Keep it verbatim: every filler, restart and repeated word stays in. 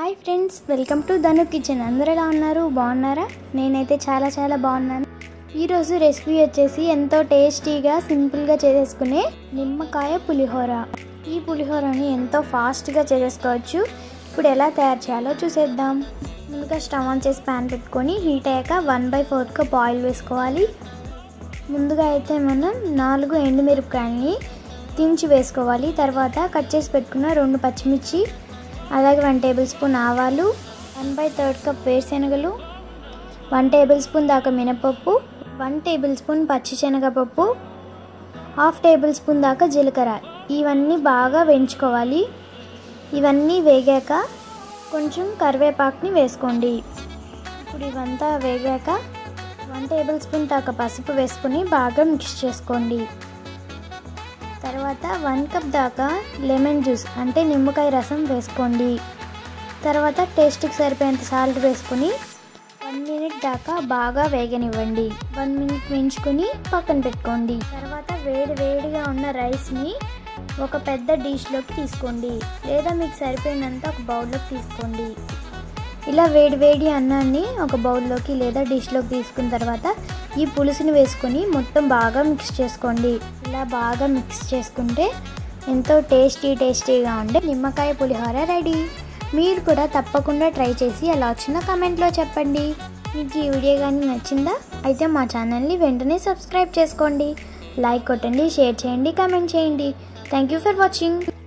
Hi friends, welcome to Dhanu kitchen. అందరూ ఎలా ఉన్నారు? బాగున్నారా? నేనైతే చాలా చాలా బాగున్నాను. ఈరోజు రెసిపీ వచ్చేసి ఎంతో టేస్టీగా సింపుల్గా చేసేసుకునే నిమ్మకాయ పులిహోర. ఈ పులిహోరని ఎంతో ఫాస్ట్గా చేసేసుకోవచ్చు. ఇప్పుడు ఎలా తయారు చేయాలో చూసేద్దాం. ముందుగా స్టవ్ ఆన్ చేసి ప్యాన్ పెట్టుకొని హీట్ అయ్యాక one by fourth cup oil వేసుకోవాలి. ముందుగా అయితే మనం నాలుగు ఎండుమిరపకాయలని తుంచి వేసుకోవాలి. తర్వాత కట్ చేసి పెట్టుకున్న రెండు పచ్చిమిర్చి, అలాగే వన్ టేబుల్ స్పూన్ ఆవాలు, వన్ బై థర్డ్ కప్ వేరుశనగలు, వన్ టేబుల్ స్పూన్ దాకా మినపప్పు, వన్ టేబుల్ స్పూన్ పచ్చిశనగపప్పు, హాఫ్ టేబుల్ స్పూన్ దాకా జీలకర్ర. ఇవన్నీ బాగా వేయించుకోవాలి. ఇవన్నీ వేగాక కొంచెం కరివేపాకుని వేసుకోండి. ఇప్పుడు ఇవంతా వేగాక వన్ టేబుల్ స్పూన్ దాకా పసుపు వేసుకొని బాగా మిక్స్ చేసుకోండి. తర్వాత వన్ కప్ దాకా లెమన్ జ్యూస్ అంటే నిమ్మకాయ రసం వేసుకోండి. తర్వాత టేస్ట్కి సరిపోయేంత సాల్ట్ వేసుకొని వన్ మినిట్ దాకా బాగా వేగనివ్వండి. వన్ మినిట్ వేయించుకొని పక్కన పెట్టుకోండి. తర్వాత వేడి వేడిగా ఉన్న రైస్ని ఒక పెద్ద డిష్లోకి తీసుకోండి, లేదా మీకు సరిపోయినంత ఒక బౌల్లోకి తీసుకోండి. ఇలా వేడి వేడి అన్నాన్ని ఒక బౌల్లోకి లేదా డిష్లోకి తీసుకున్న తర్వాత ఈ పులుసుని వేసుకొని మొత్తం బాగా మిక్స్ చేసుకోండి. ఇలా బాగా మిక్స్ చేసుకుంటే ఎంతో టేస్టీ టేస్టీగా ఉండే నిమ్మకాయ పులిహోర రెడీ. మీరు కూడా తప్పకుండా ట్రై చేసి ఎలా వచ్చిందో కామెంట్లో చెప్పండి. మీకు ఈ వీడియో కానీ నచ్చిందా? అయితే మా ఛానల్ని వెంటనే సబ్స్క్రైబ్ చేసుకోండి, లైక్ కొట్టండి, షేర్ చేయండి, కామెంట్ చేయండి. Thank you for watching.